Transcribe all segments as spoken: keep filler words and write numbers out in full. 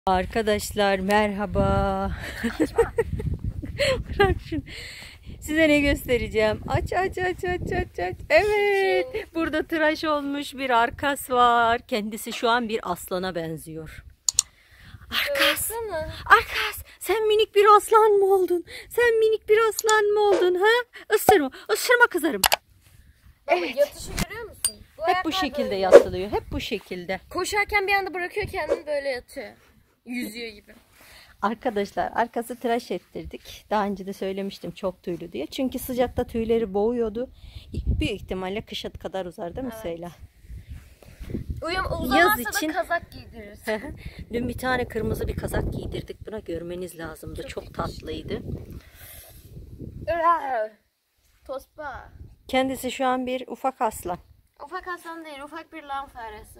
Arkadaşlar merhaba. Bırak şunu. Size ne göstereceğim? Aç aç aç aç aç aç. Evet. Burada tıraş olmuş bir Arkas var. Kendisi şu an bir aslana benziyor. Arkas. Arkas. Sen minik bir aslan mı oldun? Sen minik bir aslan mı oldun? Ha? Isırma. Isırma kızarım. Evet. Yatışı görüyor musun? Bu Hep bu şekilde yatılıyor. Hep bu şekilde. Koşarken bir anda bırakıyor kendini, böyle yatıyor. Yüzüyor gibi. Arkadaşlar Arkas'ı tıraş ettirdik. Daha önce de söylemiştim çok tüylü diye. Çünkü sıcakta tüyleri boğuyordu. Büyük ihtimalle kışa kadar uzar değil mi evet. Söyle? Uyum, Yaz için da kazak giydiririz. Dün bir tane kırmızı bir kazak giydirdik. Buna görmeniz lazımdı. Çok, çok tatlıydı. Tospa. Kendisi şu an bir ufak aslan. Ufak aslan değil, ufak bir lan faresi.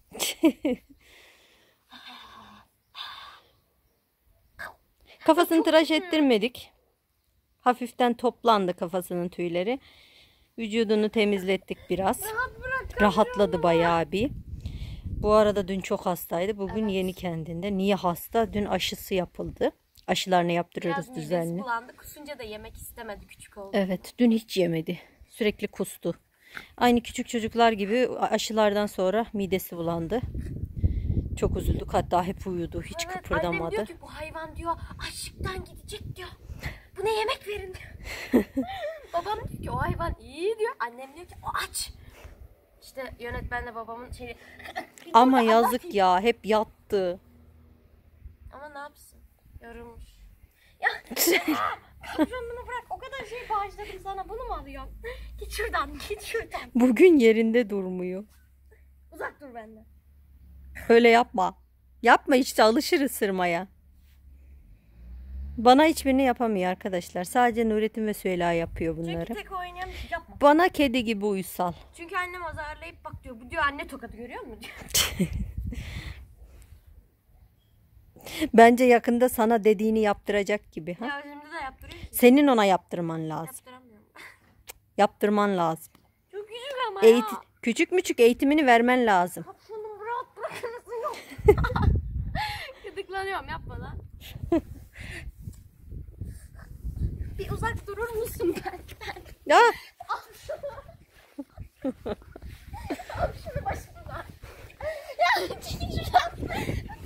Kafasını tıraş ettirmedik. Hafiften toplandı kafasının tüyleri. Vücudunu temizlettik biraz. Rahat Rahatladı bayağı bir. Bu arada dün çok hastaydı. Bugün evet. Yeni kendinde. Niye hasta? Dün aşısı yapıldı. Aşılarını yaptırıyoruz biraz düzenli. Biraz bulandı. Kusunca da yemek istemedi, küçük oldu. Evet. Dün hiç yemedi. Sürekli kustu. Aynı küçük çocuklar gibi aşılardan sonra midesi bulandı. Çok üzüldük. Hatta hep uyudu. Hiç evet, kıpırdamadı. Annem diyor ki bu hayvan diyor açlıktan gidecek diyor. Buna yemek verin diyor. Babam diyor ki o hayvan iyi diyor. Annem diyor ki o aç. İşte yönetmenle babamın şeyi. Ama yazık ya. Hep yattı. Ama ne yapsın? Yorulmuş. Ya kapşon bunu bırak. O kadar şey bağışladım sana. Bunu mu alıyorsun? Git şuradan. Git şuradan. Bugün yerinde durmuyor. Uzak dur benden. Öyle yapma. Yapma işte, alışır ısırmaya. Bana hiçbirini yapamıyor arkadaşlar. Sadece Nurettin ve Süheyla yapıyor bunları. Çünkü tek oynayan bir şey yapma. Bana kedi gibi uysal. Çünkü annem azarlayıp bak diyor. Bu diyor anne tokadı görüyor musun diyor. Bence yakında sana dediğini yaptıracak gibi. Ha? Ya şimdi de yaptırıyor ki. Senin ona yaptırman lazım. Yaptıramıyorum. Yaptırman lazım. Çok küçük ama Eğit ya. Küçük müçük eğitimini vermen lazım. Kapşonumu rahat bırakır mısın yok. Gıdıklanıyorum, yapma lan. Bir uzak durur musun benden? Ya. Al şunu. Al şunu başımdan. Ya şuradan.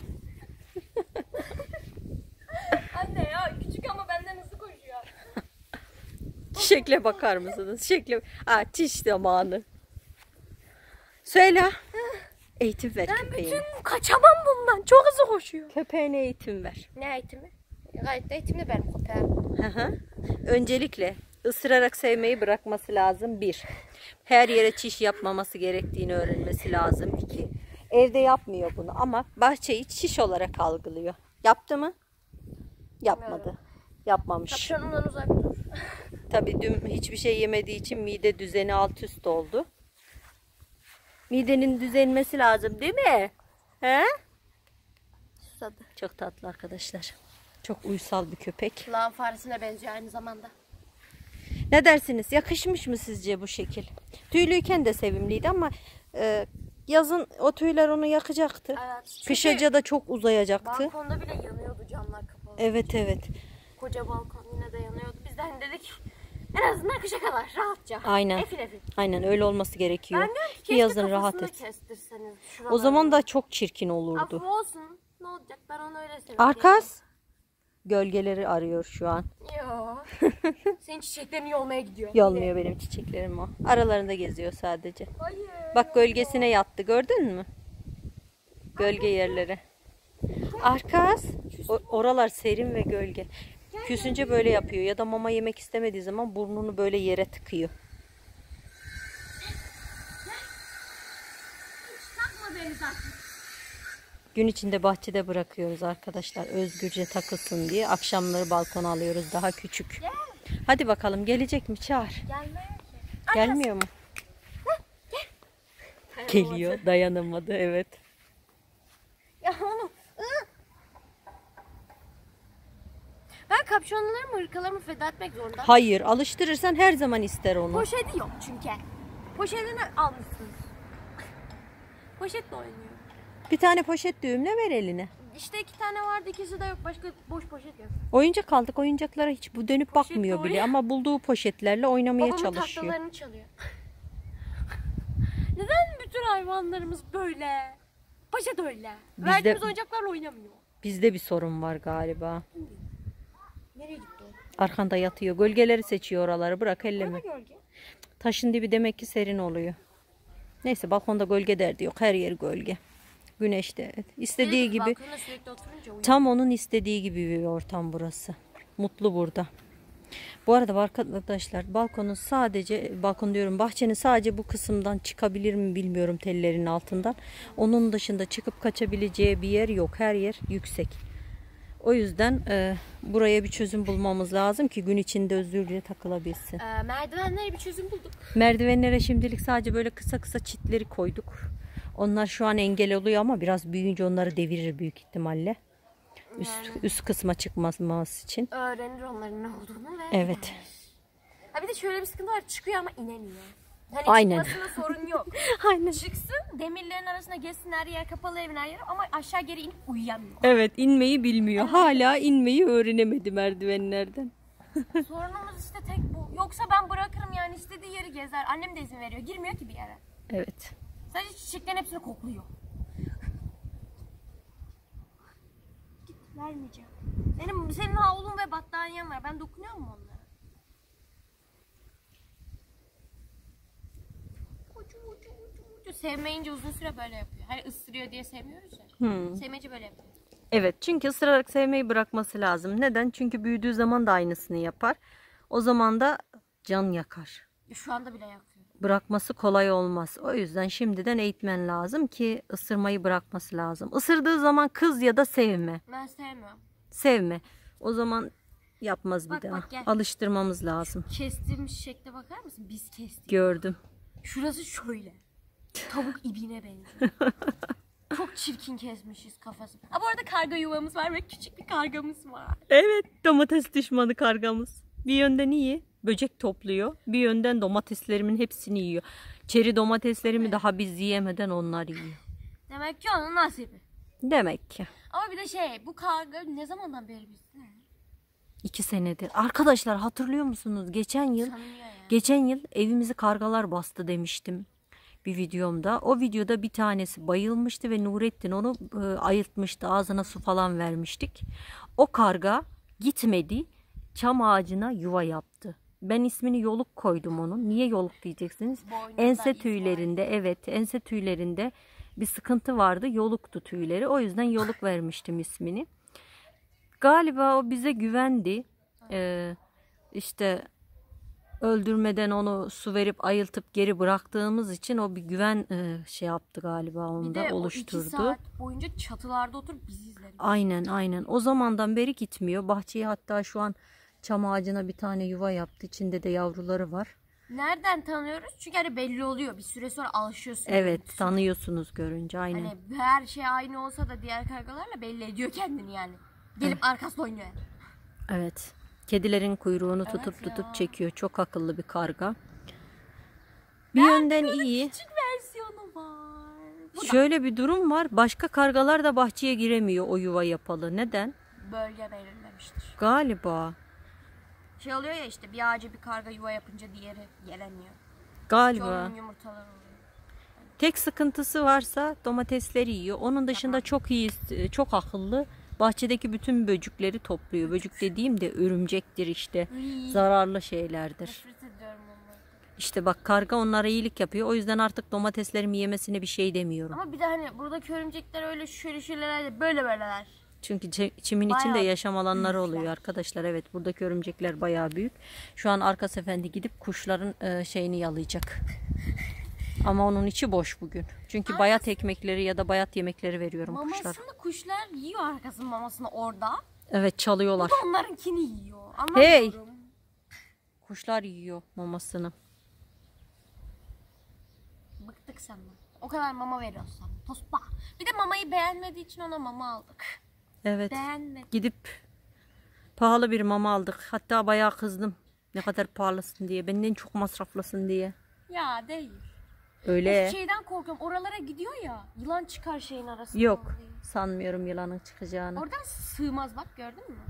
Anne ya küçük ama benden hızlı koşuyor. Çiçekle bakar mısınız? Çiçekle. Aa, çiş zamanı. Söyle. Eğitim ver ben köpeğine. Ben bütün kaçamam bundan. Çok hızlı koşuyor. Köpeğine eğitim ver. Ne eğitimi? Gayet de eğitimli benim köpeğim. Öncelikle ısırarak sevmeyi bırakması lazım. Bir. Her yere çiş yapmaması gerektiğini öğrenmesi lazım. İki. Evde yapmıyor bunu ama bahçeyi çiş olarak algılıyor. Yaptı mı? Yapmadı. Bilmiyorum. Yapmamış. Kapşonumdan uzak dur. Tabii dün hiçbir şey yemediği için mide düzeni alt üst oldu. Midenin düzelmesi lazım değil mi? He? Susadı. Çok tatlı arkadaşlar. Çok uysal bir köpek. Lan faresine benziyor aynı zamanda. Ne dersiniz? Yakışmış mı sizce bu şekil? Tüylüyken de sevimliydi ama e, yazın o tüyler onu yakacaktı. Evet. Kışaca da çok uzayacaktı. Balkonda bile yanıyordu, camlar kapalı. Evet evet. Koca balkon yine de yanıyordu. Biz de hani dedik en azından kışa kadar rahatça. Aynen. Efil efil. Aynen öyle olması gerekiyor. Ben diyorum ki yazın rahat et. O zaman da çok çirkin olurdu. Afı olsun. Ne olacak? Ben onu öyle seviyorum. Arkas gölgeleri arıyor şu an. Yo. Senin çiçeklerini yolmaya gidiyor. Yolmuyor benim çiçeklerim o. Aralarında geziyor sadece. Hayır. Bak gölgesine yattı, gördün mü? Gölge yerlere. Arkas. Oralar serin ve gölge. Küsünce böyle yapıyor ya da mama yemek istemediği zaman burnunu böyle yere tıkıyor. Gün içinde bahçede bırakıyoruz arkadaşlar. Özgürce takılsın diye. Akşamları balkona alıyoruz. Daha küçük. Hadi bakalım, gelecek mi? Çağır. Gelmiyor ki. Gelmiyor mu? Geliyor. Dayanamadı. Evet. Ya onu. Ben kapşonlarımı, hırkalarımı feda etmek zorunda. Hayır. Alıştırırsan her zaman ister onu. Poşeti yok çünkü. Poşetini almışsınız. Poşetle oynuyor. Bir tane poşet düğümle ver eline. İşte iki tane vardı, ikisi de yok. Başka boş poşet yok. Oyuncak aldık. Oyuncaklara hiç bu dönüp Poşet bakmıyor doğru bile ya. ama bulduğu poşetlerle oynamaya Babamın çalışıyor. tahtalarını çalıyor. Neden bütün hayvanlarımız böyle? Paşa da öyle. Bizde- Verdiğimiz oyuncaklarla oynamıyor. Bizde bir sorun var galiba. Nereye gitti o? Arkanda yatıyor. Gölgeleri seçiyor oraları. Bırak elleme. Burada gölge. Taşın dibi demek ki serin oluyor. Neyse balkonda gölge derdi yok. Her yer gölge. Güneşte. İstediği Dedik, gibi. balkonda sürekli oturunca uyuyor. Tam onun istediği gibi bir ortam burası. Mutlu burada. Bu arada arkadaşlar balkonun sadece balkon diyorum bahçenin sadece bu kısımdan çıkabilir mi bilmiyorum tellerin altından. Onun dışında çıkıp kaçabileceği bir yer yok. Her yer yüksek. O yüzden e, buraya bir çözüm bulmamız lazım ki gün içinde özgürce takılabilsin. Ee, merdivenlere bir çözüm bulduk. Merdivenlere şimdilik sadece böyle kısa kısa çitleri koyduk. Onlar şu an engel oluyor ama biraz büyüyünce onları devirir büyük ihtimalle. Üst, Yani. üst kısma çıkması için. Öğrenir onların ne olduğunu ve Evet. gider. Ha bir de şöyle bir sıkıntı var, çıkıyor ama inemiyor. Hani Aynen. çıkmasına sorun yok. Aynen. Çıksın, demirlerin arasına geçsin, her yer kapalı, evin her yeri, ama aşağı geri inip uyuyamıyor. Evet, inmeyi bilmiyor. Hala inmeyi öğrenemedi merdivenlerden. Sorunumuz işte tek bu. Yoksa ben bırakırım yani, istediği yeri gezer. Annem de izin veriyor. Girmiyor ki bir yere. Evet. Sadece çiçeklerin hepsini kokluyor. Git, vermeyeceğim. Senin, senin havlun ve battaniyen var. Ben dokunuyor mu onlara? Ucu, ucu, ucu, ucu. Sevmeyince uzun süre böyle yapıyor. Hani ısırıyor diye sevmiyoruz ya. Hmm. Sevmeyince böyle yapıyor. Evet, çünkü ısırarak sevmeyi bırakması lazım. Neden? Çünkü büyüdüğü zaman da aynısını yapar. O zaman da can yakar. Şu anda bile yakıyor. Bırakması kolay olmaz. O yüzden şimdiden eğitmen lazım ki ısırmayı bırakması lazım. Isırdığı zaman kız ya da sevme. Ben sevmiyorum. Sevme. O zaman yapmaz bir Bak, daha. bak, gel. Alıştırmamız lazım. Kestiğimiz şekle bakar mısın? Biz kestik. Gördüm. Şurası şöyle. Tavuk ibine benziyor. Çok çirkin kesmişiz kafasını. Ha, bu arada karga yuvamız var ve küçük bir kargamız var. Evet, domates düşmanı kargamız. Bir yönden iyi, böcek topluyor. Bir yönden domateslerimin hepsini yiyor. Çeri domateslerimi daha biz yiyemeden onlar yiyor. Demek ki onun nasibi. Demek ki. Ama bir de şey, bu karga ne zamandan beri bizde? iki senedir. Arkadaşlar hatırlıyor musunuz? Geçen yıl, Sanıyor yani. geçen yıl evimizi kargalar bastı demiştim bir videomda. O videoda bir tanesi bayılmıştı ve Nurettin onu e, ayıltmıştı. Ağzına su falan vermiştik. O karga gitmedi. Çam ağacına yuva yaptı. Ben ismini Yoluk koydum onun. Niye Yoluk diyeceksiniz? Boynunda Ense iz tüylerinde, evet, ense tüylerinde bir sıkıntı vardı. Yoluktu tüyleri. O yüzden Yoluk vermiştim ismini. Galiba o bize güvendi. Ee, işte öldürmeden onu su verip ayıltıp geri bıraktığımız için o bir güven e, şey yaptı galiba, Bir onda de o iki oluşturdu. saat boyunca çatılarda oturup bizi izledi. Aynen aynen. O zamandan beri gitmiyor. Bahçeye hatta şu an çam ağacına bir tane yuva yaptı. İçinde de yavruları var. Nereden tanıyoruz? Çünkü hani belli oluyor. Bir süre sonra alışıyorsun. Evet, tanıyorsunuz görünce aynen. Hani her şey aynı olsa da diğer kargalarla belli ediyor kendini yani. Gelip arkasında oynuyor. Evet. Kedilerin kuyruğunu Evet tutup ya. tutup çekiyor. Çok akıllı bir karga. Bir yönden iyi. Küçük versiyonu var. Bu da Şöyle bir durum var. Başka kargalar da bahçeye giremiyor o yuva yapalı. Neden? bölge belirlemiştir. Galiba. Şey oluyor ya, işte bir ağaca bir karga yuva yapınca diğeri gelemiyor. Galiba. Çoğunun yumurtaları oluyor. Tek sıkıntısı varsa domatesleri yiyor. Onun dışında çok iyi, çok akıllı. Bahçedeki bütün böcekleri topluyor. Böcek dediğim de örümcektir işte. Iy. Zararlı şeylerdir. Nefret ediyorum onları. İşte bak, karga onlara iyilik yapıyor. O yüzden artık domateslerimi yemesine bir şey demiyorum. Ama bir de hani buradaki örümcekler öyle şöyle şöyleler, böyle böyleler. Çünkü çi- çimin Bayağı içinde yaşam alanları büyükler. oluyor arkadaşlar. Evet, buradaki örümcekler bayağı büyük. Şu an arka sefendi gidip kuşların e, şeyini yalayacak. Ama onun içi boş bugün. Çünkü bayat ekmekleri ya da bayat yemekleri veriyorum kuşlara. Mamasını kuşlar yiyor, arkasının mamasını orada. Evet, çalıyorlar. Bu da onlarınkini yiyor. Anlamıyorum. Hey! Kuşlar yiyor mamasını. Bıktık senden. O kadar mama veriyorsan. Tospa. Bir de mamayı beğenmediği için ona mama aldık. Evet. Beğenmedi. Gidip pahalı bir mama aldık. Hatta bayağı kızdım. Ne kadar pahalısın diye. Benden çok masraflısın diye. Ya değil. Öyle. Şeyden korkuyorum. Oralara gidiyor ya. Yılan çıkar şeyin arasında. Yok. Sanmıyorum yılanın çıkacağını. Oradan sığmaz bak, gördün mü?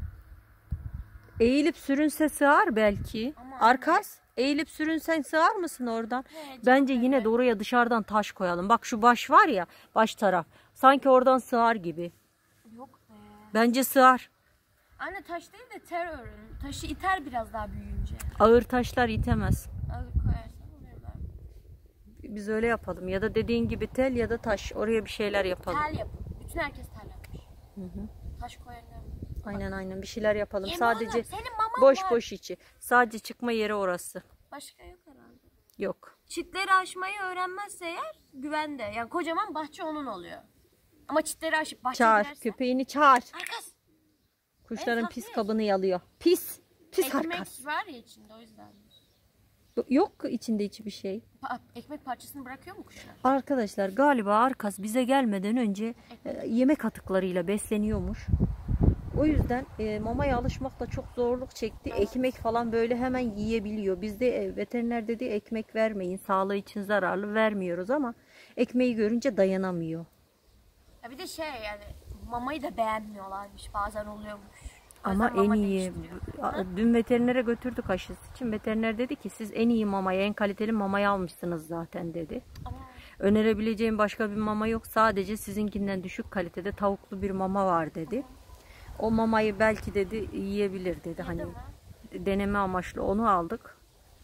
Eğilip sürünse sığar belki. Ama Arkas, eğilip sürünsen sığar mısın oradan? He, Bence yine de oraya dışarıdan taş koyalım. Bak şu baş var ya, baş taraf. Sanki oradan sığar gibi. Yok be. Bence sığar. Anne taş değil de terörün. Taşı iter biraz daha büyüyünce. Ağır taşlar itemez. Ağır koyarsan oluyor ben. Biz öyle yapalım. Ya da dediğin gibi tel ya da taş. Oraya bir şeyler yapalım. Tel yap. Bütün herkes tel yapmış. Hı hı. Taş koyanlar. Aynen aynen bir şeyler yapalım. Yeme Sadece oğlum, senin maman boş var. boş içi. Sadece çıkma yeri orası. Başka yok herhalde. Yok. Çitleri aşmayı öğrenmezse eğer güvende. Yani kocaman bahçe onun oluyor. Ama çitleri aşıp bahçe Çağır. girerse... Köpeğini çağır. Arkas. Kuşların En pis tatlı. kabını yalıyor. Pis. Pis Ekmek Arkas. var ya içinde, o yüzden. Yok içinde hiçbir bir şey. Pa- ekmek parçasını bırakıyor mu kuşlar? Arkadaşlar galiba Arkas bize gelmeden önce e, yemek atıklarıyla besleniyormuş. O yüzden e, mamaya alışmakta çok zorluk çekti. Ekmek falan böyle hemen yiyebiliyor. Bizde e, veteriner dedi ekmek vermeyin. Sağlığı için zararlı, vermiyoruz ama ekmeği görünce dayanamıyor. Ya bir de şey yani mamayı da beğenmiyorlarmış, bazen oluyormuş. O Ama yüzden en mama iyi. değiştiriyor. A- Dün veterinere götürdük aşısı için. Veteriner dedi ki siz en iyi mamayı, en kaliteli mamayı almışsınız zaten dedi. Ama Önerebileceğim başka bir mama yok. Sadece sizinkinden düşük kalitede tavuklu bir mama var dedi. O mamayı belki dedi yiyebilir dedi. Hani mi? deneme amaçlı onu aldık.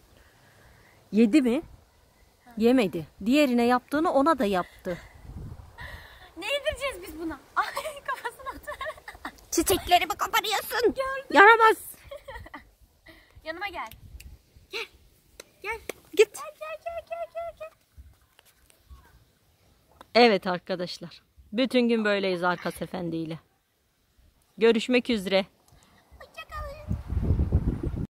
Yedi mi? Yemedi. Diğerine yaptığını ona da yaptı. ne yedireceğiz biz buna? Ay kafasına atır. Çiçeklerimi koparıyorsun. Yaramaz. Yanıma gel. Gel. Gel. Git. Gel gel gel gel gel. gel. Evet arkadaşlar. Bütün gün böyleyiz Arkas Efendi ile. Görüşmek üzere.